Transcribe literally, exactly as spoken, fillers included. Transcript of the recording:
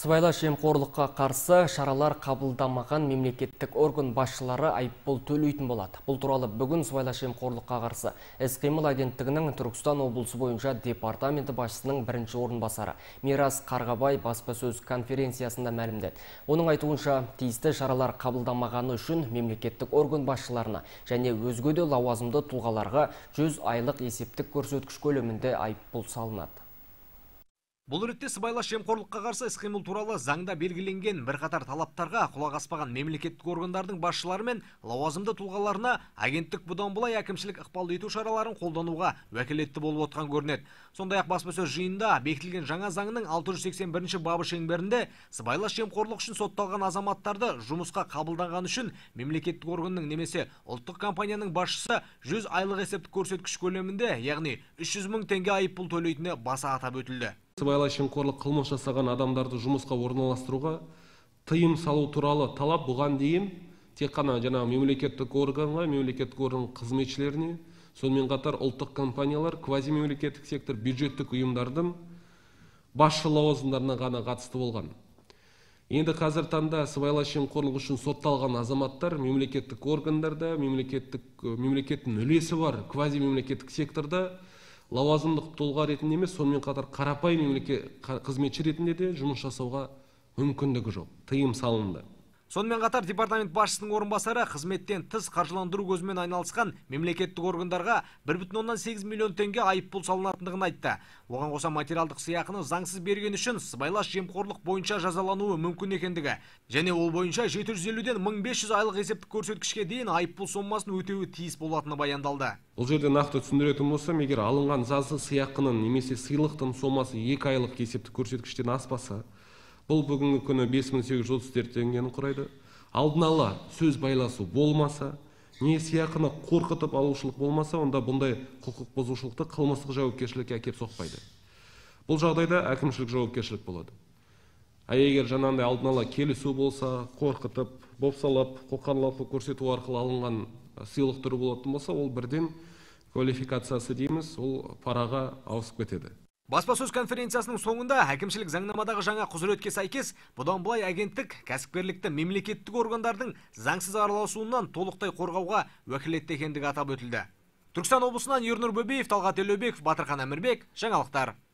Сыбайлас жемқорлыққа қарсы шаралар қабылдамаған мемлекеттік орган басшылары айыппұл төлейтін болады. Бұл туралы бүгін сыбайлас жемқорлыққа қарсы іс-қимыл агенттігінің Түркістан облысы бойынша департаменті басшысының бірінші орынбасары Мирас Қарғабай баспасөз конференциясында мәлімдеді. Оның айтуынша, тиісті шаралар қабылдамағаны үшін мемлекеттік орган басшыларына және өзге де лауазымды тұлғаларға жүз айлық есептік көрсеткіш көлемінде айыппұл салынады. Бұл ретте сыбайлас жемқорлыққа қарсы іс-қимыл туралы заңда белгіленген бірқатар талаптарға құлақ аспаған мемлекеттік органдардың басшылары мен лауазымды тұлғаларына агенттік бұдан былай әкімшілік ықпал ету шараларын қолдануға уәкілетті болып отқан көрінеді. Сондай-ақ баспасөз жиынында бекітілген жаңа заңның алты жүз сексен бірінші бабы шеңберінде сыбайлас жемқорлық үшін сотталған азаматтарды жұмысқа қабылданған үшін мемлекеттік органның немесе ұлттық компанияның басшысы жүз айлық есептік көрсеткіш көлемінде, яғни үш жүз мың теңге айыппұл төлейтіні баса атап өтілді. Сыбайлас жемқорлық қылмыс жасаған адамдарды жұмысқа орналастыруға тыйым салу туралы талап бұған дейін тек қана жаңа мемлекеттік органға, мемлекеттік орган қызметшілеріне, сонымен қатар ұлттық компаниялар, квазимемлекеттік сектор, бюджеттік ұйымдардың басшы лауазымдарына ғана қатысты болған. Енді қазір таңда сыбайлас жемқорлық үшін сотталған азаматтар мемлекеттік органдарда, мемлекеттік мемлекеттің үлесі бар квазимемлекеттік секторда лауазымдық тұлға ретінде емес, сонымен қатар қарапайым мемлекеттік қызметші ретінде де жұмыс жасауға мүмкіндігі жоқ. Тыйым салынды. Сонымен қатар департамент басшысының орынбасары қызметтен тыс қаржыландыру көзімен айналысқан мемлекеттік органдарға бір бүтін оннан сегіз миллион теңге айыппұл салынатындығын айтты. Оған қоса материалдық сыйақыны заңсыз берген үшін сыбайлас жемқорлық бойынша жазалануы мүмкін екендігі және ол бойынша жеті жүз елуден мың бес жүз айлық есептік көрсеткішке дейін айыппұл сомасын өтеуі тиіс болатыны баяндалды. Бұл жерде нақты түсіндіретін болсам, егер алынған заңсыз сыйақының немесе сыйлықтың сомасы екі айлық есептік көрсеткіштен аспаса, бұл бүгінгі күні бес мың сегіз жүз отыз төрт теңгені құрайды. Алдын ала сөз байласу болмаса, не сыйақыны қорқытып алушылық болмаса, онда бұндай құқық бұзушылықты қылмыстық жауапкершілікке әкеп соқпайды. Бұл жағдайда әкімшілік жауапкершілік болады. А егер жаңағындай алдын ала келісу болса, қорқытып, бопсалап, қоқарлыққа көрсету арқылы алынған сыйлық түрі болатын болса, ол бірден квалификациясы дейміз, ол параға ауысып кетеді. Баспасөз конференциясының соңында әкімшілік заңнамадағы жаңа құзыретке сәйкес, бұдан былай агенттік кәсіпкерлікті мемлекеттік органдардың заңсыз араласуынан толықтай қорғауға уәкілетті екендігі атап өтілді. Түркістан облысынан Ернұр Бөбеев, Талғат Елеубеков, Батырхан Әмірбек, жаңалықтар.